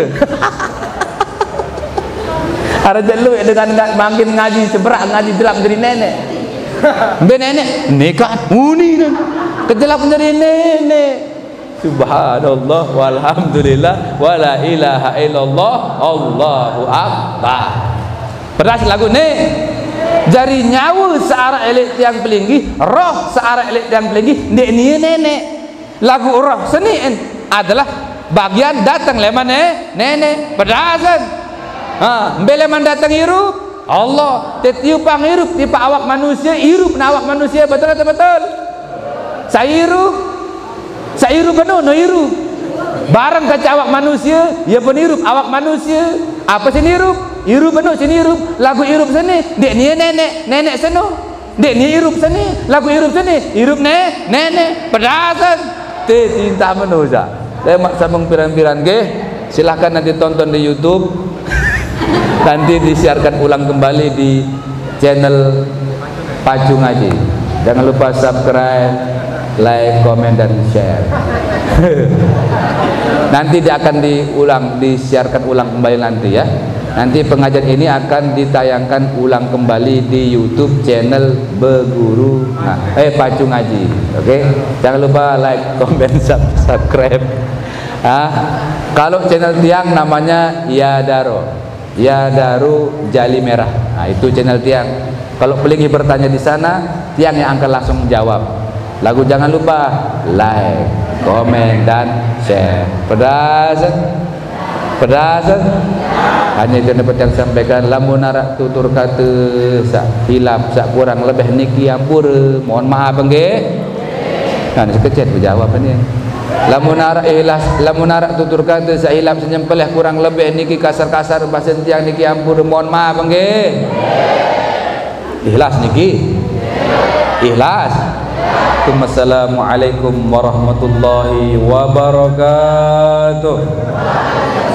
Ada jelu dengan makin ngaji seberak ngaji jelap jadi nenek. Be nenek nikah uni kan. Kejelap jadi nenek. Subhanallah walhamdulillah wala ilaha illallah Allahu akbar. Pedas lagu ni. Jari nyawa searah elek tiang pelinggi, roh searah elek tiang pelinggi, dek ni nenek. Lagu roh seni adalah bagian datang leman nenek pedasan. Beleman datang hirup Allah, tetiupang hirup tipa awak manusia hirup na awak manusia. Betul atau betul? Saya hirup penuh no hirup. Barang kaca awak manusia, ya pun hirup awak manusia. Apa sini hirup? Hirup penuh sini hirup. Lagu hirup sini, dek ni nenek seno. Dek ni hirup sini, lagu hirup sini, hirup nenek pedasan. Cinta menuja. Lemak sambung piran-piran ke. Silahkan nanti tonton di YouTube. Nanti disiarkan ulang kembali di channel Pacu Ngaji. Jangan lupa subscribe, like, komen dan share. Nanti dia akan disiarkan ulang kembali nanti ya. Nanti pengajian ini akan ditayangkan ulang kembali di YouTube channel Beguru Pacu Ngaji. Oke? Jangan lupa like, komen, subscribe. Kalau channel tiang namanya Yadaru Jali Merah. Nah, itu channel tiang. Kalau pelingi bertanya di sana, tiang yang akan langsung jawab. Lagu jangan lupa like, komen dan share. Pedasan. Hanya itu dapat yang sampaikan. Lamun narak tutur kata sak hilap sak kurang lebih niki ampura. Mohon maaf nggih. Nah, sekecet berjawab ini. Lamun narak tutur kata sak hilap senyempeleh kurang lebih niki kasar-kasar bahasa tiang niki ampura. Mohon maaf nggih. Ikhlas niki. Ikhlas. Assalamualaikum warahmatullahi wabarakatuh.